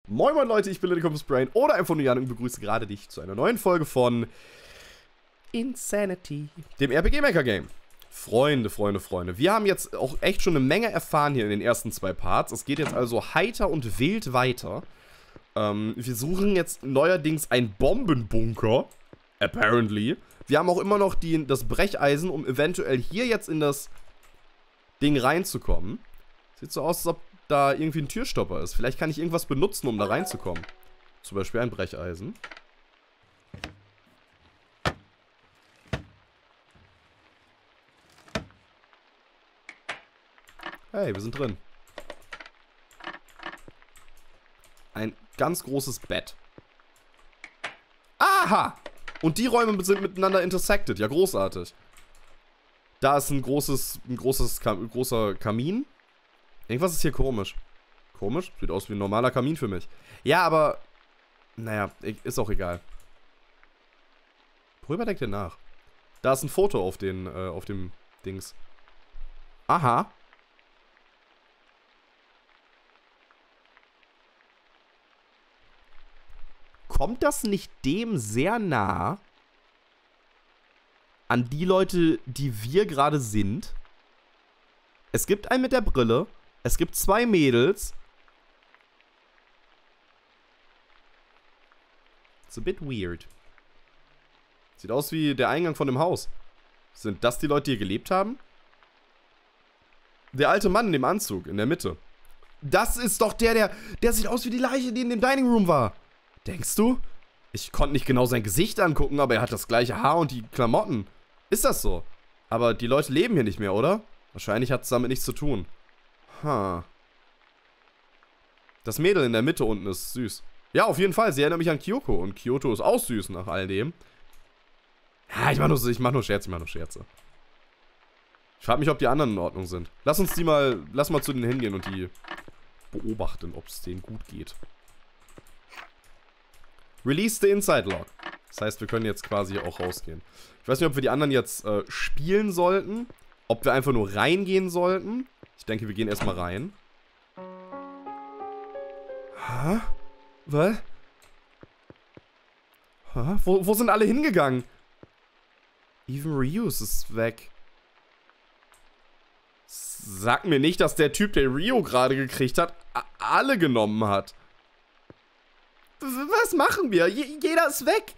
Moin moin Leute, ich bin Lilycomp's Brain oder einfach nur Jan und begrüße gerade dich zu einer neuen Folge von Insanity, dem RPG Maker Game. Freunde, wir haben jetzt auch echt schon eine Menge erfahren hier in den ersten zwei Parts. Es geht jetzt also heiter und wild weiter. Wir suchen jetzt neuerdings einen Bombenbunker, apparently. Wir haben auch immer noch das Brecheisen, um eventuell hier jetzt in das Ding reinzukommen. Sieht so aus, als ob da irgendwie ein Türstopper ist. Vielleicht kann ich irgendwas benutzen, um da reinzukommen. Zum Beispiel ein Brecheisen. Hey, wir sind drin. Ein ganz großes Bett. Aha! Und die Räume sind miteinander intersected. Ja, großartig. Da ist ein großer Kamin. Irgendwas ist hier komisch. Komisch? Sieht aus wie ein normaler Kamin für mich. Ja, aber... Naja, ist auch egal. Worüber denkt ihr nach? Da ist ein Foto auf dem Dings. Aha. Kommt das nicht dem sehr nah an die Leute, die wir gerade sind? Es gibt einen mit der Brille. Es gibt zwei Mädels. It's a bit weird. Sieht aus wie der Eingang von dem Haus. Sind das die Leute, die hier gelebt haben? Der alte Mann in dem Anzug, in der Mitte. Das ist doch der sieht aus wie die Leiche, die in dem Dining Room war. Denkst du? Ich konnte nicht genau sein Gesicht angucken, aber er hat das gleiche Haar und die Klamotten. Ist das so? Aber die Leute leben hier nicht mehr, oder? Wahrscheinlich hat es damit nichts zu tun. Das Mädel in der Mitte unten ist süß. Ja, auf jeden Fall. Sie erinnert mich an Kyoko. Und Kyoto ist auch süß nach all dem. Ja, ich mach nur Scherze. Ich frage mich, ob die anderen in Ordnung sind. Lass mal zu denen hingehen und die beobachten, ob es denen gut geht. Release the Inside Log. Das heißt, wir können jetzt quasi auch rausgehen. Ich weiß nicht, ob wir die anderen jetzt spielen sollten. Ob wir einfach nur reingehen sollten. Ich denke, wir gehen erstmal rein. Hä? Was? Hä? Wo sind alle hingegangen? Even Ryus ist weg. Sag mir nicht, dass der Typ, der Ryo gerade gekriegt hat, alle genommen hat. Was machen wir? Jeder ist weg.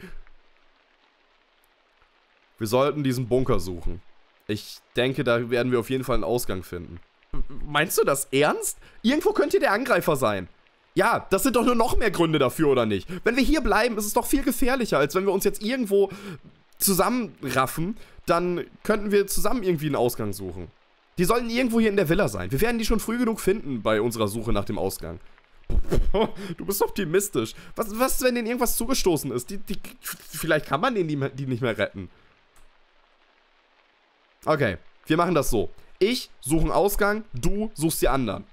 Wir sollten diesen Bunker suchen. Ich denke, da werden wir auf jeden Fall einen Ausgang finden. Meinst du das ernst? Irgendwo könnte hier der Angreifer sein. Ja, das sind doch nur noch mehr Gründe dafür, oder nicht? Wenn wir hier bleiben, ist es doch viel gefährlicher, als wenn wir uns jetzt irgendwo zusammenraffen. Dann könnten wir zusammen irgendwie einen Ausgang suchen. Die sollten irgendwo hier in der Villa sein. Wir werden die schon früh genug finden bei unserer Suche nach dem Ausgang. Du bist optimistisch. Was, wenn denen irgendwas zugestoßen ist? Vielleicht kann man denen die nicht mehr retten. Okay, wir machen das so. Ich suche einen Ausgang, du suchst die anderen.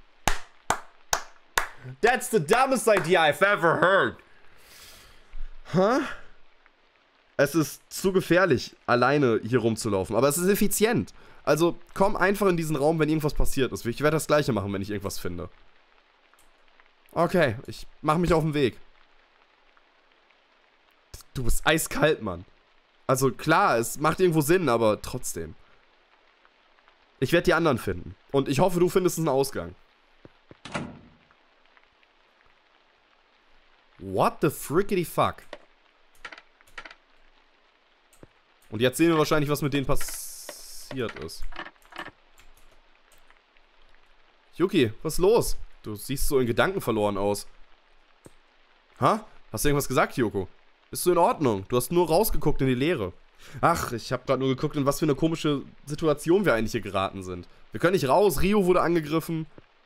That's the dumbest idea I've ever heard. Hä? Es ist zu gefährlich, alleine hier rumzulaufen. Aber es ist effizient. Also komm einfach in diesen Raum, wenn irgendwas passiert ist. Ich werde das Gleiche machen, wenn ich irgendwas finde. Okay, ich mache mich auf den Weg. Du bist eiskalt, Mann. Also klar, es macht irgendwo Sinn, aber trotzdem. Ich werde die anderen finden. Und ich hoffe, du findest einen Ausgang. What the frickety fuck? Und jetzt sehen wir wahrscheinlich, was mit denen passiert ist. Yuki, was ist los? Du siehst so in Gedanken verloren aus. Ha? Hast du irgendwas gesagt, Kyoko? Bist du in Ordnung? Du hast nur rausgeguckt in die Leere. Ach, ich habe gerade nur geguckt, in was für eine komische Situation wir eigentlich hier geraten sind. Wir können nicht raus, Ryo wurde angegriffen.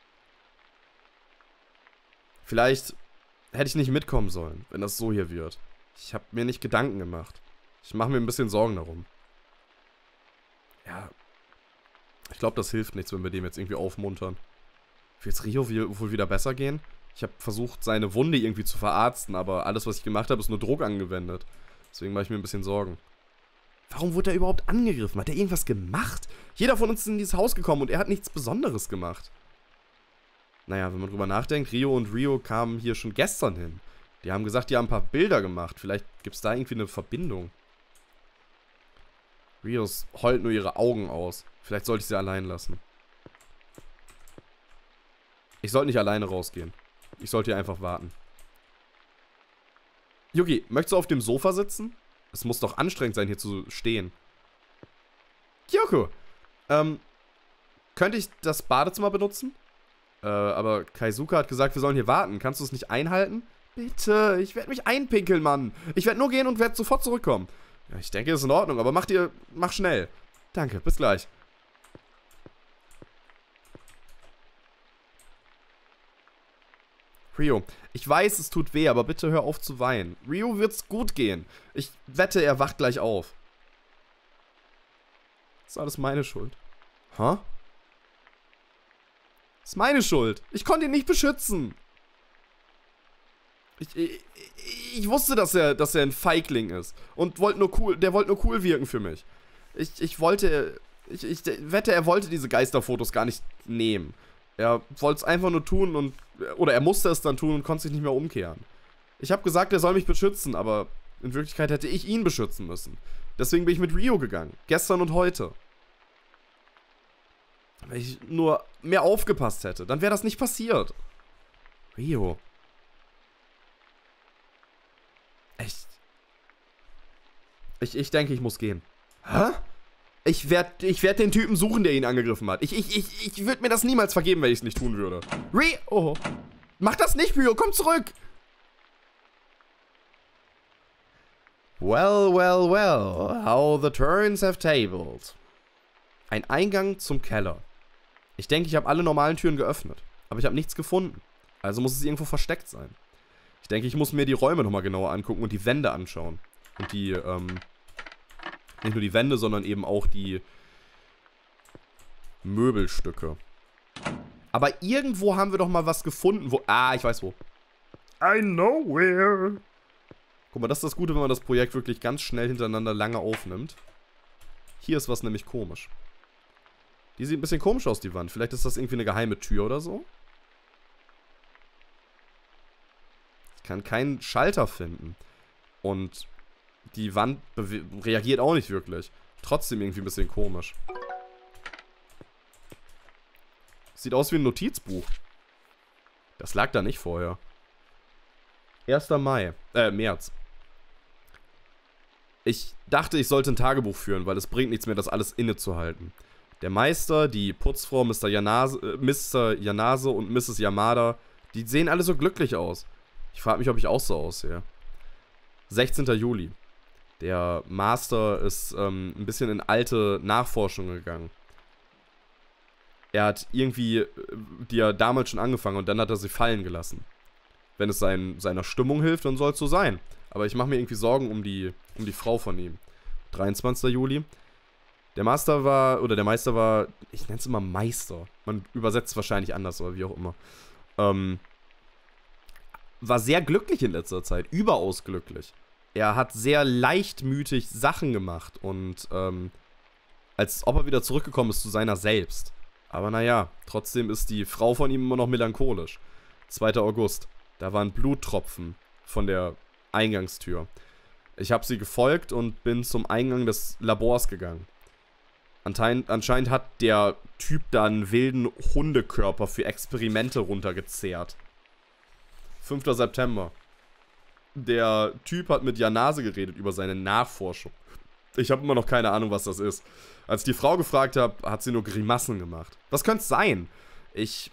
Vielleicht hätte ich nicht mitkommen sollen, wenn das so hier wird. Ich habe mir nicht Gedanken gemacht. Ich mache mir ein bisschen Sorgen darum. Ja, ich glaube, das hilft nichts, wenn wir dem jetzt irgendwie aufmuntern. Wird es Ryo wohl wieder besser gehen? Ich habe versucht, seine Wunde irgendwie zu verarzten, aber alles, was ich gemacht habe, ist nur Druck angewendet. Deswegen mache ich mir ein bisschen Sorgen. Warum wurde er überhaupt angegriffen? Hat er irgendwas gemacht? Jeder von uns ist in dieses Haus gekommen und er hat nichts Besonderes gemacht. Naja, wenn man drüber nachdenkt, Rio und Rio kamen hier schon gestern hin. Die haben gesagt, die haben ein paar Bilder gemacht. Vielleicht gibt es da irgendwie eine Verbindung. Rios heult nur ihre Augen aus. Vielleicht sollte ich sie allein lassen. Ich sollte nicht alleine rausgehen. Ich sollte hier einfach warten. Yuki, möchtest du auf dem Sofa sitzen? Es muss doch anstrengend sein, hier zu stehen. Kyoko, könnte ich das Badezimmer benutzen? Aber Kaizuka hat gesagt, wir sollen hier warten. Kannst du es nicht einhalten? Bitte, ich werde mich einpinkeln, Mann. Ich werde nur gehen und werde sofort zurückkommen. Ja, ich denke, das ist in Ordnung, aber mach schnell. Danke, bis gleich. Rio, ich weiß, es tut weh, aber bitte hör auf zu weinen. Rio wird's gut gehen. Ich wette, er wacht gleich auf. Das ist alles meine Schuld. Hä? Das ist meine Schuld. Ich konnte ihn nicht beschützen. Ich wusste, dass er ein Feigling ist. Und der wollte nur cool wirken für mich. Ich wette, er wollte diese Geisterfotos gar nicht nehmen. Er wollte es einfach nur tun oder er musste es dann tun und konnte sich nicht mehr umkehren. Ich habe gesagt, er soll mich beschützen, aber in Wirklichkeit hätte ich ihn beschützen müssen. Deswegen bin ich mit Rio gegangen. Gestern und heute. Wenn ich nur mehr aufgepasst hätte, dann wäre das nicht passiert. Rio. Echt? Ich denke, ich muss gehen. Hä? Ich werd den Typen suchen, der ihn angegriffen hat. Ich würde mir das niemals vergeben, wenn ich es nicht tun würde. Rio! Oh. Mach das nicht, Rio! Komm zurück! Well, well, well. How the turns have tabled. Ein Eingang zum Keller. Ich denke, ich habe alle normalen Türen geöffnet. Aber ich habe nichts gefunden. Also muss es irgendwo versteckt sein. Ich denke, ich muss mir die Räume nochmal genauer angucken und die Wände anschauen. Und die, nicht nur die Wände, sondern eben auch die Möbelstücke. Aber irgendwo haben wir doch mal was gefunden, wo... Ah, ich weiß wo. I know where. Guck mal, das ist das Gute, wenn man das Projekt wirklich ganz schnell hintereinander lange aufnimmt. Hier ist was nämlich komisch. Die sieht ein bisschen komisch aus, die Wand. Vielleicht ist das irgendwie eine geheime Tür oder so. Ich kann keinen Schalter finden. Und die Wand reagiert auch nicht wirklich. Trotzdem irgendwie ein bisschen komisch. Sieht aus wie ein Notizbuch. Das lag da nicht vorher. 1. März. Ich dachte, ich sollte ein Tagebuch führen, weil es bringt nichts mehr, das alles innezuhalten. Der Meister, die Putzfrau, Mr. Yanase und Mrs. Yamada, die sehen alle so glücklich aus. Ich frage mich, ob ich auch so aussehe. 16. Juli. Der Master ist ein bisschen in alte Nachforschungen gegangen. Er hat irgendwie die ja damals schon angefangen und dann hat er sie fallen gelassen. Wenn es seiner Stimmung hilft, dann soll es so sein. Aber ich mache mir irgendwie Sorgen um die Frau von ihm. 23. Juli. Der Meister war, ich nenne es immer Meister. Man übersetzt es wahrscheinlich anders oder wie auch immer. War sehr glücklich in letzter Zeit. Überaus glücklich. Er hat sehr leichtmütig Sachen gemacht und als ob er wieder zurückgekommen ist zu seiner selbst. Aber naja, trotzdem ist die Frau von ihm immer noch melancholisch. 2. August. Da waren Bluttropfen von der Eingangstür. Ich habe sie gefolgt und bin zum Eingang des Labors gegangen. Anscheinend hat der Typ da einen wilden Hundekörper für Experimente runtergezehrt. 5. September. Der Typ hat mit Yanase geredet über seine Nachforschung. Ich habe immer noch keine Ahnung, was das ist. Als ich die Frau gefragt habe, hat sie nur Grimassen gemacht. Was könnte es sein? Ich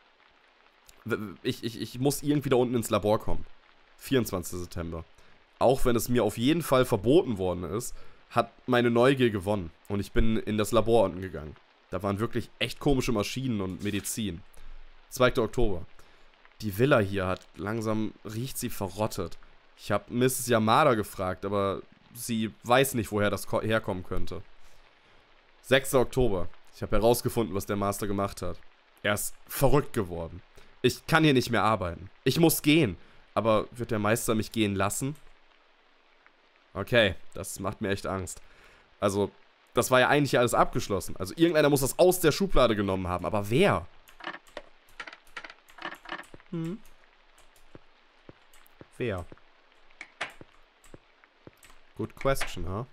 muss irgendwie da unten ins Labor kommen. 24. September. Auch wenn es mir auf jeden Fall verboten worden ist, hat meine Neugier gewonnen. Und ich bin in das Labor unten gegangen. Da waren wirklich echt komische Maschinen und Medizin. 2. Oktober. Die Villa hier riecht sie verrottet. Ich habe Mrs. Yamada gefragt, aber sie weiß nicht, woher das herkommen könnte. 6. Oktober. Ich habe herausgefunden, was der Master gemacht hat. Er ist verrückt geworden. Ich kann hier nicht mehr arbeiten. Ich muss gehen. Aber wird der Meister mich gehen lassen? Okay, das macht mir echt Angst. Also, das war ja eigentlich alles abgeschlossen. Also, irgendeiner muss das aus der Schublade genommen haben. Aber wer? Wer? Good question, huh?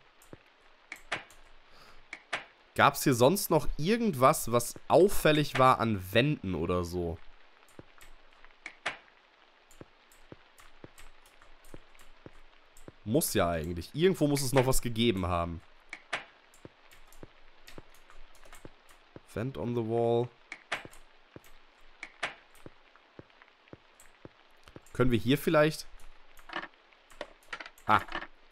Gab es hier sonst noch irgendwas, was auffällig war an Wänden oder so? Muss ja eigentlich. Irgendwo muss es noch was gegeben haben. Vent on the wall. Können wir hier vielleicht... Ah.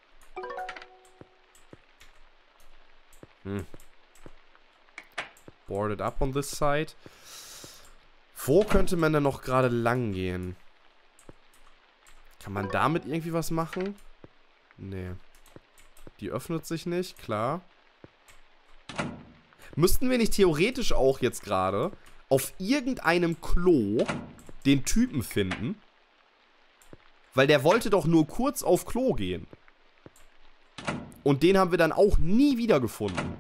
Boarded up on this side. Wo könnte man denn noch gerade lang gehen? Kann man damit irgendwie was machen? Nee. Die öffnet sich nicht, klar. Müssten wir nicht theoretisch auch jetzt gerade auf irgendeinem Klo den Typen finden? Weil der wollte doch nur kurz auf Klo gehen. Und den haben wir dann auch nie wieder gefunden.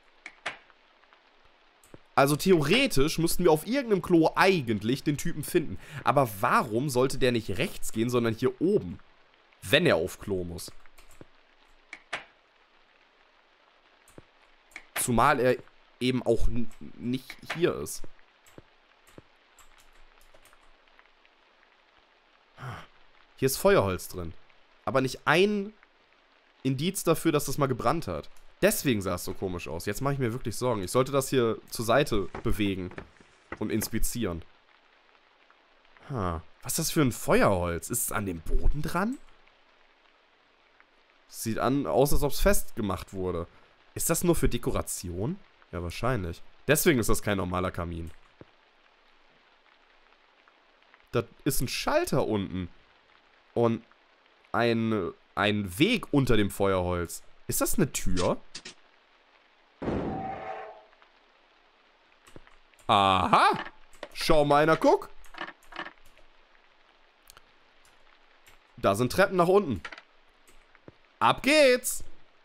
Also theoretisch müssten wir auf irgendeinem Klo eigentlich den Typen finden. Aber warum sollte der nicht rechts gehen, sondern hier oben? Wenn er auf Klo muss. Zumal er eben auch nicht hier ist. Hier ist Feuerholz drin. Aber nicht ein Indiz dafür, dass das mal gebrannt hat. Deswegen sah es so komisch aus. Jetzt mache ich mir wirklich Sorgen. Ich sollte das hier zur Seite bewegen und inspizieren. Was ist das für ein Feuerholz? Ist es an dem Boden dran? Sieht aus, als ob es festgemacht wurde. Ist das nur für Dekoration? Ja, wahrscheinlich. Deswegen ist das kein normaler Kamin. Da ist ein Schalter unten. Und ein Weg unter dem Feuerholz. Ist das eine Tür? Aha! Schau mal einer, guck. Da sind Treppen nach unten. Ab geht's!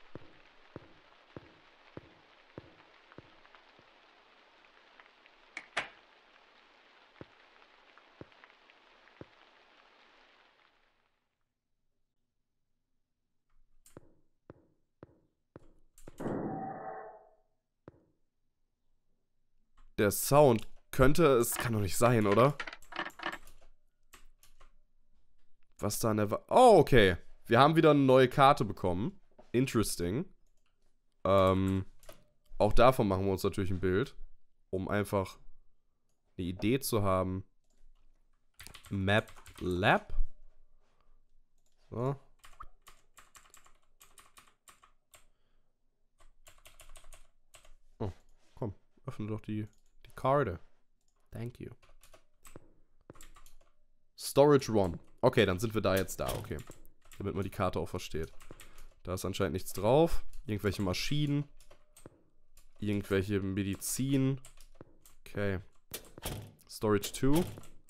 Der Sound könnte... Es kann doch nicht sein, oder? Was da an der... Oh, okay. Wir haben wieder eine neue Karte bekommen. Interesting. Auch davon machen wir uns natürlich ein Bild. Um einfach eine Idee zu haben. Map Lab. So. Oh, komm. Öffne doch die Karte. Thank you. Storage Run. Okay, dann sind wir da jetzt da. Okay. Damit man die Karte auch versteht. Da ist anscheinend nichts drauf. Irgendwelche Maschinen. Irgendwelche Medizin. Okay. Storage 2.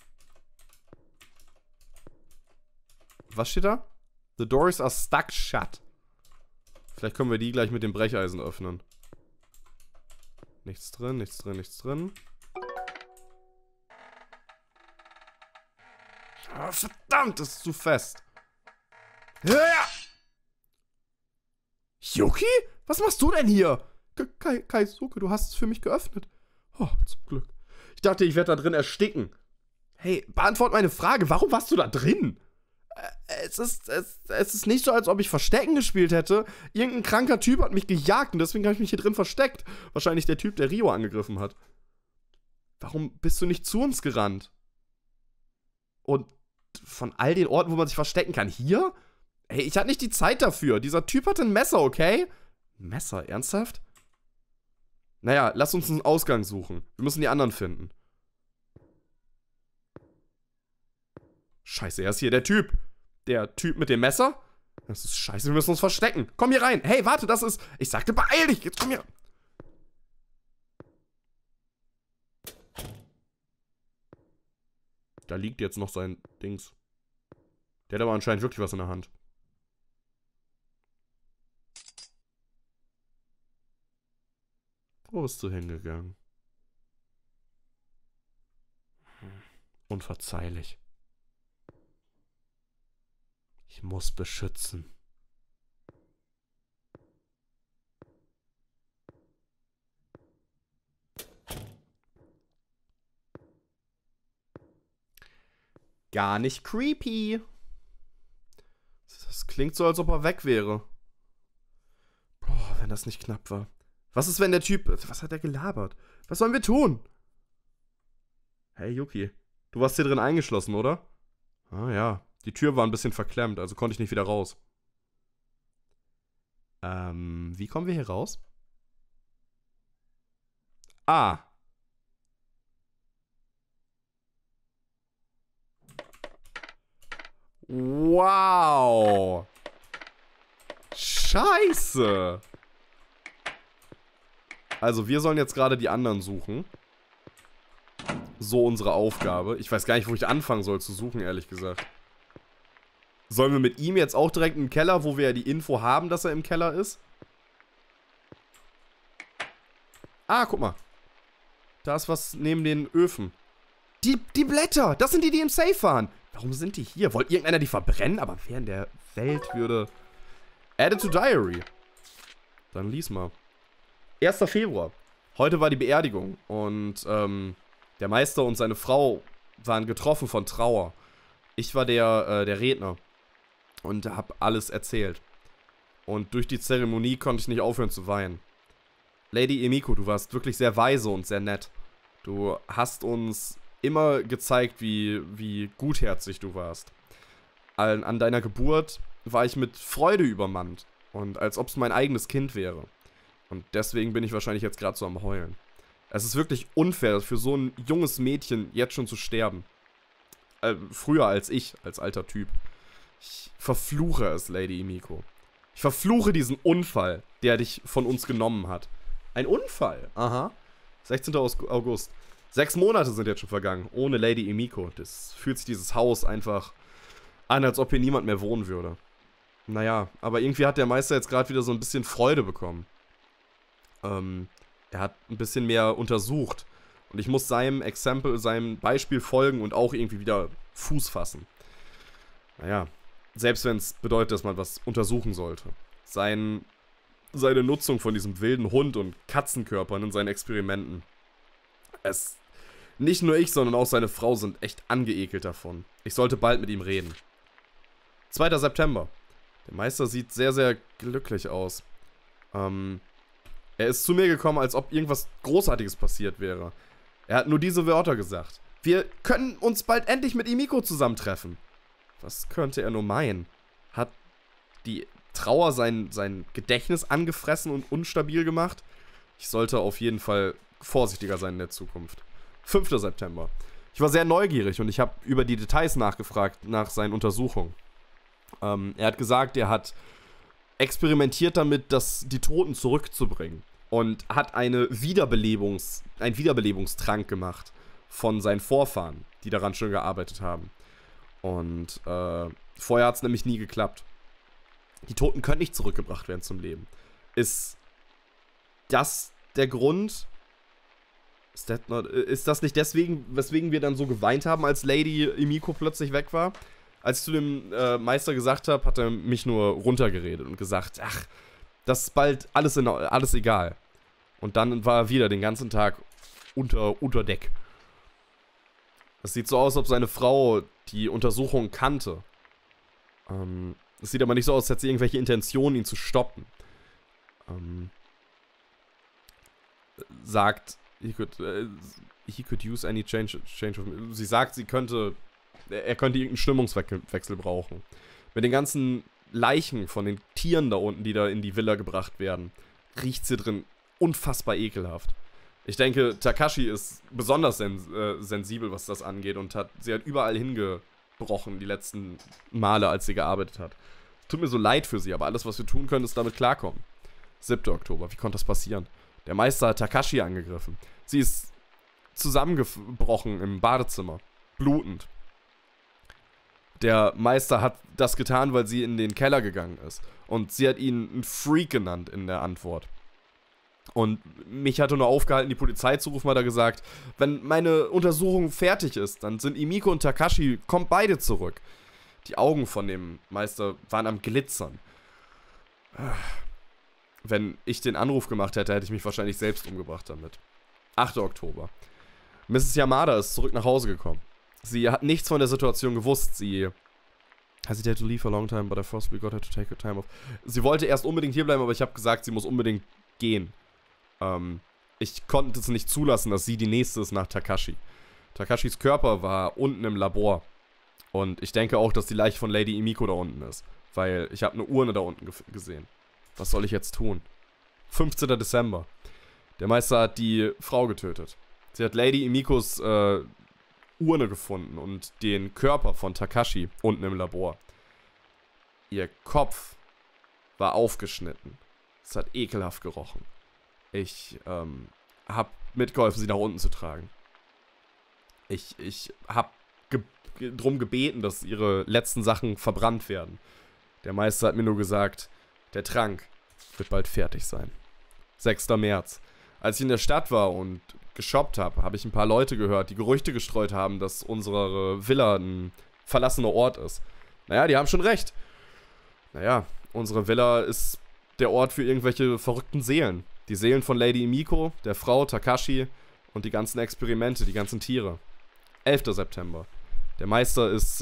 Was steht da? The doors are stuck shut. Vielleicht können wir die gleich mit dem Brecheisen öffnen. Nichts drin, nichts drin, nichts drin. Oh, verdammt, das ist zu fest. Ja! Yuki? Was machst du denn hier? Keisuke, du hast es für mich geöffnet. Oh, zum Glück. Ich dachte, ich werde da drin ersticken. Hey, beantwort meine Frage. Warum warst du da drin? Es ist nicht so, als ob ich Verstecken gespielt hätte. Irgendein kranker Typ hat mich gejagt und deswegen habe ich mich hier drin versteckt. Wahrscheinlich der Typ, der Rio angegriffen hat. Warum bist du nicht zu uns gerannt? Und von all den Orten, wo man sich verstecken kann, hier? Hey, ich hatte nicht die Zeit dafür. Dieser Typ hatte ein Messer, okay? Ein Messer? Ernsthaft? Naja, lass uns einen Ausgang suchen. Wir müssen die anderen finden. Scheiße, er ist hier der Typ. Der Typ mit dem Messer? Das ist scheiße, wir müssen uns verstecken. Komm hier rein. Hey, warte, das ist... Ich sagte, beeil dich. Jetzt komm hier. Da liegt jetzt noch sein Dings. Der hat aber anscheinend wirklich was in der Hand. Wo bist du hingegangen? Unverzeihlich. Ich muss beschützen. Gar nicht creepy. Das klingt so, als ob er weg wäre. Boah, wenn das nicht knapp war. Was ist, wenn der Typ... Was hat er gelabert? Was sollen wir tun? Hey, Yuki. Du warst hier drin eingeschlossen, oder? Ah ja. Die Tür war ein bisschen verklemmt, also konnte ich nicht wieder raus. Wie kommen wir hier raus? Ah. Wow. Scheiße. Also, wir sollen jetzt gerade die anderen suchen. So unsere Aufgabe. Ich weiß gar nicht, wo ich anfangen soll zu suchen, ehrlich gesagt. Sollen wir mit ihm jetzt auch direkt im Keller, wo wir ja die Info haben, dass er im Keller ist? Ah, guck mal. Da ist was neben den Öfen. Die Blätter! Das sind die, die im Safe waren. Warum sind die hier? Wollte irgendeiner die verbrennen? Aber wer in der Welt würde... Added to Diary. Dann lies mal. 1. Februar. Heute war die Beerdigung. Und, der Meister und seine Frau waren getroffen von Trauer. Ich war der Redner. Und hab alles erzählt. Und durch die Zeremonie konnte ich nicht aufhören zu weinen. Lady Emiko, du warst wirklich sehr weise und sehr nett. Du hast uns immer gezeigt, wie gutherzig du warst. An deiner Geburt war ich mit Freude übermannt. Und als ob es mein eigenes Kind wäre. Und deswegen bin ich wahrscheinlich jetzt gerade so am Heulen. Es ist wirklich unfair, für so ein junges Mädchen jetzt schon zu sterben. Früher als ich, als alter Typ. Ich verfluche es, Lady Emiko. Ich verfluche diesen Unfall, der dich von uns genommen hat. Ein Unfall? Aha. 16. August. 6 Monate sind jetzt schon vergangen, ohne Lady Emiko. Das fühlt sich dieses Haus einfach an, als ob hier niemand mehr wohnen würde. Naja, aber irgendwie hat der Meister jetzt gerade wieder so ein bisschen Freude bekommen. Er hat ein bisschen mehr untersucht. Und ich muss seinem Beispiel folgen und auch irgendwie wieder Fuß fassen. Naja, selbst wenn es bedeutet, dass man was untersuchen sollte. Seine Nutzung von diesem wilden Hund und Katzenkörpern in seinen Experimenten. Nicht nur ich, sondern auch seine Frau sind echt angeekelt davon. Ich sollte bald mit ihm reden. 2. September. Der Meister sieht sehr, sehr glücklich aus. Er ist zu mir gekommen, als ob irgendwas Großartiges passiert wäre. Er hat nur diese Wörter gesagt. Wir können uns bald endlich mit Emiko zusammentreffen. Was könnte er nur meinen? Hat die Trauer sein Gedächtnis angefressen und unstabil gemacht? Ich sollte auf jeden Fall vorsichtiger sein in der Zukunft. 5. September. Ich war sehr neugierig und ich habe über die Details nachgefragt nach seinen Untersuchungen. Er hat gesagt, er hat experimentiert damit, die Toten zurückzubringen. Und hat einen Wiederbelebungstrank gemacht von seinen Vorfahren, die daran schon gearbeitet haben. Und vorher hat es nämlich nie geklappt. Die Toten können nicht zurückgebracht werden zum Leben. Ist das der Grund? Ist das nicht deswegen, weswegen wir dann so geweint haben, als Lady Emiko plötzlich weg war? Als ich zu dem Meister gesagt habe, hat er mich nur runtergeredet und gesagt, ach, das ist bald alles egal. Und dann war er wieder den ganzen Tag unter Deck. Es sieht so aus, als ob seine Frau die Untersuchung kannte. Es sieht aber nicht so aus, als hätte sie irgendwelche Intentionen, ihn zu stoppen. Sagt, he could use any change of... Sie sagt, er könnte irgendeinen Stimmungswechsel brauchen. Mit den ganzen Leichen von den Tieren da unten, die da in die Villa gebracht werden, riecht sie drin unfassbar ekelhaft. Ich denke, Takashi ist besonders sensibel, was das angeht und sie hat überall hingebrochen die letzten Male, als sie gearbeitet hat. Tut mir so leid für sie, aber alles, was wir tun können, ist damit klarkommen. 7. Oktober, wie konnte das passieren? Der Meister hat Takashi angegriffen. Sie ist zusammengebrochen im Badezimmer, blutend. Der Meister hat das getan, weil sie in den Keller gegangen ist. Und sie hat ihn einen Freak genannt in der Antwort. Und mich hatte nur aufgehalten, die Polizei zu rufen, hat er gesagt, wenn meine Untersuchung fertig ist, dann sind Emiko und Takashi, kommt beide zurück. Die Augen von dem Meister waren am Glitzern. Wenn ich den Anruf gemacht hätte, hätte ich mich wahrscheinlich selbst umgebracht damit. 8. Oktober. Mrs. Yamada ist zurück nach Hause gekommen. Sie hat nichts von der Situation gewusst. Sie hesitated to leave for a long time, but I forcibly got her to take her time off. Sie wollte erst unbedingt hierbleiben, aber ich habe gesagt, sie muss unbedingt gehen. Ich konnte es nicht zulassen, dass sie die Nächste ist nach Takashi. Takashis Körper war unten im Labor. Und ich denke auch, dass die Leiche von Lady Emiko da unten ist. Weil ich habe eine Urne da unten gesehen. Was soll ich jetzt tun? 15. Dezember. Der Meister hat die Frau getötet. Sie hat Lady Emikos Urne gefunden und den Körper von Takashi unten im Labor. Ihr Kopf war aufgeschnitten. Es hat ekelhaft gerochen. Ich habe mitgeholfen, sie nach unten zu tragen. Ich habe drum gebeten, dass ihre letzten Sachen verbrannt werden. Der Meister hat mir nur gesagt, der Trank wird bald fertig sein. 6. März. Als ich in der Stadt war und geshoppt habe, habe ich ein paar Leute gehört, die Gerüchte gestreut haben, dass unsere Villa ein verlassener Ort ist. Naja, die haben schon recht. Naja, unsere Villa ist der Ort für irgendwelche verrückten Seelen. Die Seelen von Lady Emiko, der Frau, Takashi und die ganzen Experimente, die ganzen Tiere. 11. September. Der Meister ist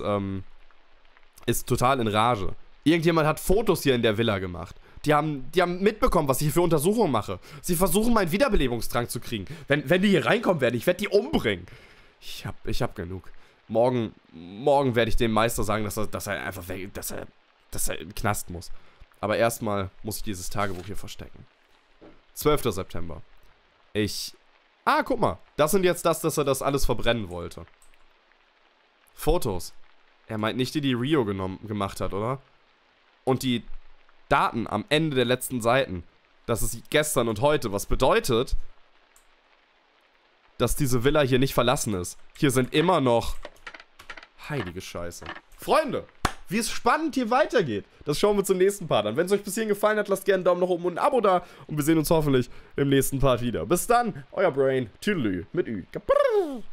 total in Rage. Irgendjemand hat Fotos hier in der Villa gemacht. Die haben mitbekommen, was ich hier für Untersuchungen mache. Sie versuchen, meinen Wiederbelebungstrank zu kriegen. Wenn die hier reinkommen werden, ich werde die umbringen. Ich hab genug. Morgen werde ich dem Meister sagen, dass er einfach weg, dass er in den Knast muss. Aber erstmal muss ich dieses Tagebuch hier verstecken. 12. September. Guck mal. Das sind jetzt dass er das alles verbrennen wollte. Fotos. Er meint nicht die Rio gemacht hat, oder? Und die Daten am Ende der letzten Seiten. Das ist gestern und heute. Was bedeutet, dass diese Villa hier nicht verlassen ist. Hier sind immer noch... Heilige Scheiße. Freunde, wie es spannend hier weitergeht, das schauen wir zum nächsten Part an. Wenn es euch bis hierhin gefallen hat, lasst gerne einen Daumen nach oben und ein Abo da. Und wir sehen uns hoffentlich im nächsten Part wieder. Bis dann, euer Brain. Tüdelü mit Ü.